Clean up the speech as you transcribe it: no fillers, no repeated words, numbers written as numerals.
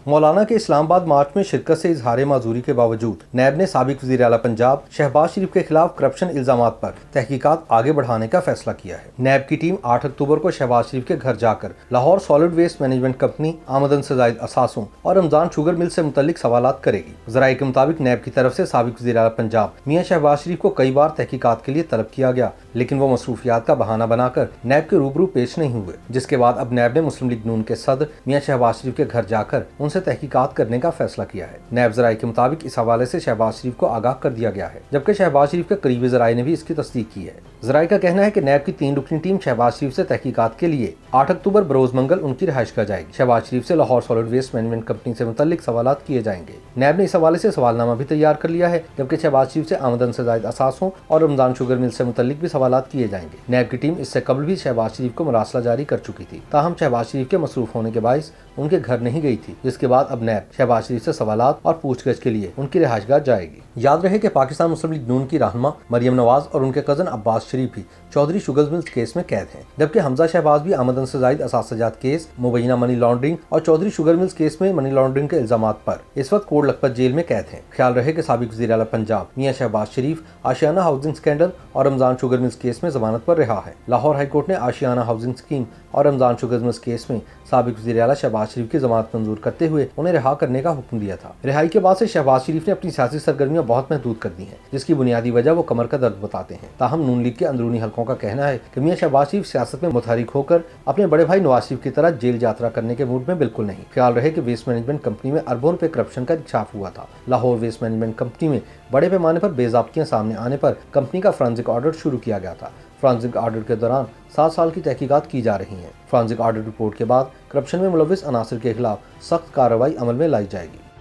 मौलाना के इस्लामाबाद मार्च में शिरकत से इजहार माजूरी के बावजूद नैब ने साबिक वज़ीर आला पंजाब शहबाज शरीफ के खिलाफ करप्शन इल्जामात पर तहकीकात आगे बढ़ाने का फैसला किया है। नैब की टीम 8 अक्टूबर को शहबाज शरीफ के घर जाकर Lahore solid waste management company, आमदन से जायद असासों और रमजान शुगर मिल से मुतल्लिक सवालात करेगी। ज़राए के मुताबिक नैब की तरफ से साबिक वज़ीर आला पंजाब मियां शहबाज शरीफ को कई बार तहकीकात के लिए तलब किया गया, लेकिन वो मसरूफियात का बहाना बनाकर नैब के रूबरू पेश नहीं हुए, जिसके बाद अब नैब ने मुस्लिम लीग नून के सदर मियां शहबाज शरीफ के घर जाकर उनसे तहकीकात करने का फैसला किया है। नैब ज़राए के मुताबिक इस हवाले से शहबाज शरीफ को आगाह कर दिया गया है, जबकि शहबाज शरीफ के करीबी ज़राए ने भी इसकी तस्दीक की है। ज़राए का कहना है कि नैब की 3 रुकनी टीम शहबाज शरीफ से तहकीकात के लिए 8 अक्टूबर बरोज मंगल उनकी रिहाइश कर जाएगी। शहबाज शरीफ से Lahore solid waste management company से मुतल्लिक सवालात किए जाएंगे। नैब ने इस हवाले से सवालनामा भी तैयार कर लिया है, जबकि शहबाज शरीफ से आमदन से जायद असासों और रमजान शुगर मिल से मुतल्लिक भी सवालात किए जाएंगे। नैब की टीम इससे कबल भी शहबाज शरीफ को मरासला जारी कर चुकी थी, ताहम शहबाज शरीफ के मसरूफ होने के बाइस उनके घर नहीं गई थी, जिसके बाद अब नैब शहबाज शरीफ से सवालात और पूछगछ के लिए उनकी रिहाइशगाह जाएगी। याद रहे कि पाकिस्तान मुस्लिम लीग नून की रहनुमा मरियम नवाज और उनके कजन अब्बास शरीफ भी चौधरी शुगर मिल्स केस में कैद हैं, जबकि हमजा शहबाज भी आमदन से जायद असासजात केस, मुबैना मनी लॉन्ड्रिंग और चौधरी शुगर मिल्स केस में मनी लॉन्ड्रिंग के इल्जामात पर इस वक्त कोट लखपत जेल में कैद हैं। ख्याल रहे कि साबिक वज़ीर आला पंजाब मियां शहबाज शरीफ आशियाना हाउसिंग स्कैंडल और रमजान शुगर मिल्स केस में जमानत पर रिहा है। लाहौर हाई कोर्ट ने आशियाना हाउसिंग स्कीम और रमजान शुगर मिल्स केस में साबिक वज़ीर आला शहबाज शरीफ की जमानत मंजूर करते हुए उन्हें रिहा करने का हुक्म दिया था। रिहाई के बाद से शहबाज शरीफ ने अपनी सियासी सरगर्मियां बहुत महदूद कर दी हैं, जिसकी बुनियादी वजह वो कमर का दर्द बताते हैं। ताहम नून लीग के अंदरूनी हलकों का कहना है कि मियां शहबाज शरीफ सियासत में मुतहरिक होकर अपने बड़े भाई नवाज शरीफ की तरह जेल यात्रा करने के मूड में बिल्कुल नहीं। ख्याल रहे कि वेस्ट मैनेजमेंट कंपनी में अरबों रुपए करप्शन का इंकशाफ हुआ था। लाहौर वेस्ट मैनेजमेंट कंपनी में बड़े पैमाने पर बेज़ाब्तियां सामने आने पर कंपनी का फोरेंसिक ऑडिट शुरू किया गया था। फोरेंसिक ऑडिट के दौरान 7 साल की तहकीकात की जा रही हैं। फोरेंसिक ऑडिट रिपोर्ट के बाद करप्शन में मुलव्विस अनासर के खिलाफ सख्त कार्रवाई अमल में लाई जाएगी।